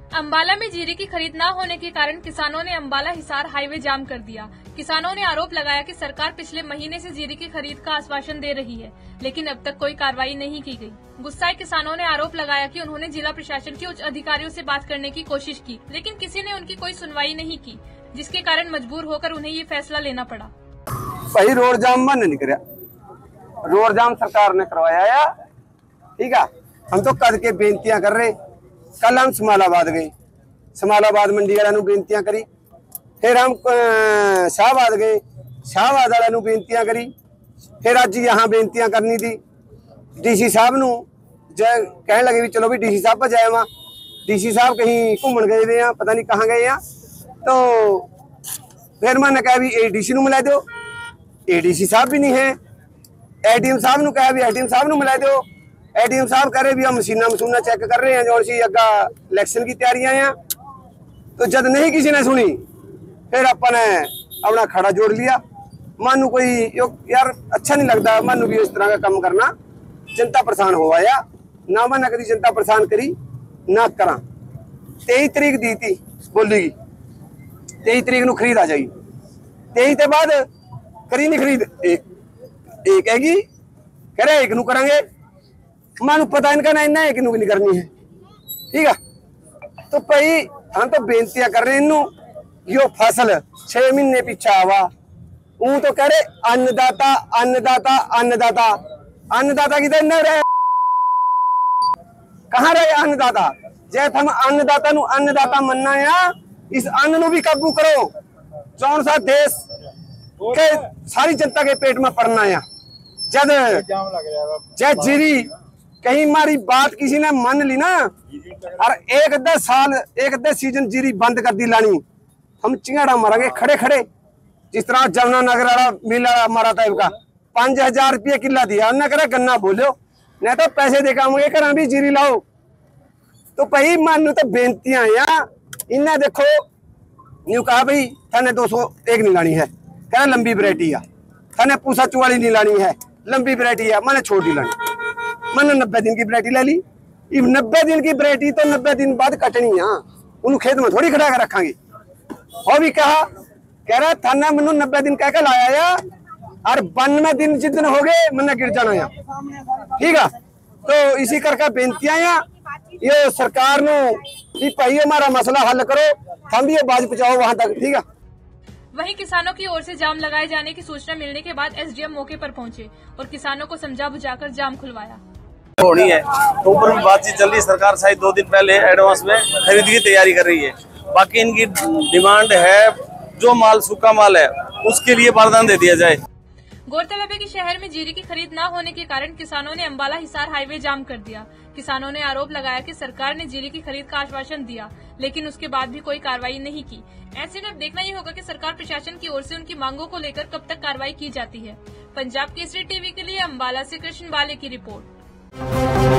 अंबाला में जीरी की खरीद न होने के कारण किसानों ने अंबाला हिसार हाईवे जाम कर दिया। किसानों ने आरोप लगाया कि सरकार पिछले महीने से जीरी की खरीद का आश्वासन दे रही है, लेकिन अब तक कोई कार्रवाई नहीं की गई। गुस्साए किसानों ने आरोप लगाया कि उन्होंने जिला प्रशासन के उच्च अधिकारियों से बात करने की कोशिश की, लेकिन किसी ने उनकी कोई सुनवाई नहीं की, जिसके कारण मजबूर होकर उन्हें ये फैसला लेना पड़ा। सही रोड जाम मन नहीं कर, रोड जाम सरकार ने करवाया, ठीक है। हम तो कद के बेनतियां कर रहे। कल हम समालाबाद गए, समालाबाद मंडी वालों बेनतियां करी, फिर हम शाहबाद गए, शाहबाद वालों बेनतियां करी, फिर अज यहाँ बेनतियां करनी थी। डीसी साहब नूं जय कहने लगे भी चलो भी डीसी साहब पर जाए। डीसी साहब कहीं घूमन गए वे हैं, पता नहीं कहाँ गए हैं। तो फिर मैंने कहा भी एडीसी नूं मिला दो, एडीसी साहब भी नहीं है। एडीएम साहब नूं कहा भी एडीएम साहब नूं मिला दो। एडीएम साहब कह रहे भी हम मशीना चेक कर रहे हैं, जो सी अगा इलेक्शन की तैयारियां हैं। तो जब नहीं किसी ने सुनी, फिर अपने अपना खड़ा जोड़ लिया। मानू कोई यार अच्छा नहीं लगता, मानू भी इस तरह का काम करना। जनता परेशान हो आया ना, मैंने कभी जनता परेशान करी ना करा। 23 तारीख दी थी, बोलेगी 23 तारीख नूं खरीद आ जाएगी। 23 के बाद करी नहीं खरीद, एक हैगी कह रहे एक नूं करांगे। मानू पता इनका ना इन्ना एक नूं नहीं करनी है, ठीक है। तो भाई हम तो बेनतियां कर रहे हैं इनू, यो फसल 6 महीने पीछे आवा। ऊ तो कह रहे अन्नदाता अन्नदाता अन्नदाता, अन्नदाता किधर न रहे, कहाँ रहे अन्नदाता। जैसे हम अन्नदाता नू अन्नदाता मनना है, इस अन्न नू भी काबू करो। कौन सा देश के सारी जनता के पेट में पड़ना है। जब जीरी कहीं हमारी बात किसी ने मान ली ना, और एक 10 साल एक 10 सीजन जीरी बंद कर दी लानी, हम चिंगाड़ा मारेंगे खड़े खड़े। जिस तरह जमुना नगर वाला मिला मारा था, 5000 रुपये किला दिया, उन्हें कहा गन्ना बोलो, नहीं तो पैसे देकर आऊंगे करा भी जीरी लाओ। तो भाई मानू तो बेनतियां आया इन्हें देखो, न्यू कहा भाई थाने 201 नहीं लानी है, कह लंबी वैरायटी है। थाने पूसा 44 नहीं लानी है, लंबी वैरायटी है। मैंने छोड़ दी लानी, मैंने 90 दिन की वैरायटी ले ली। 90 दिन की वैरायटी तो 90 दिन बाद कटनी है, उन्हें खेत में थोड़ी खड़ा कर रखांगे। और भी कहा कह रहा थाना मैनू 90 दिन कह के लाया, और 92 दिन जिस दिन हो गए मैंने गिर जाना है, ठीक है। तो इसी करके बेनतियां ये सरकार नो कि भाई हमारा मसला हल करो, हम भी आवाज पहुंचाओ वहां तक, ठीक है। वहीं किसानों की ओर से जाम लगाए जाने की सूचना मिलने के बाद एसडीएम मौके पर पहुंचे और किसानों को समझा बुझाकर जाम खुलवाया। होनी है तो ऊपर में बातचीत चल रही है। सरकार शायद 2 दिन पहले एडवांस में खरीद की तैयारी कर रही है। बाकी इनकी डिमांड है जो माल सूखा माल है उसके लिए बारदान दे दिया जाए। गौरतलब है कि शहर में जीरी की खरीद न होने के कारण किसानों ने अंबाला हिसार हाईवे जाम कर दिया। किसानों ने आरोप लगाया कि सरकार ने जीरी की खरीद का आश्वासन दिया, लेकिन उसके बाद भी कोई कार्रवाई नहीं की। ऐसे में अब देखना ही होगा कि सरकार प्रशासन की ओर से उनकी मांगों को लेकर कब तक कार्रवाई की जाती है। पंजाब केसरी टीवी के लिए अंबाला से कृष्ण बाले की रिपोर्ट।